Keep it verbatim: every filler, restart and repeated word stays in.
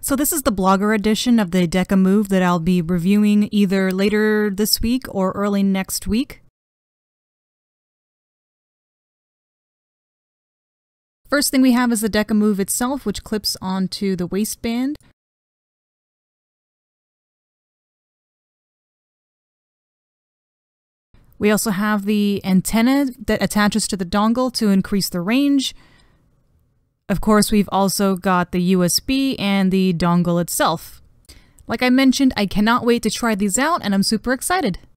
So this is the blogger edition of the DecaMove that I'll be reviewing either later this week or early next week. First thing we have is the DecaMove itself, which clips onto the waistband. We also have the antenna that attaches to the dongle to increase the range. Of course, we've also got the U S B and the dongle itself. Like I mentioned, I cannot wait to try these out, and I'm super excited.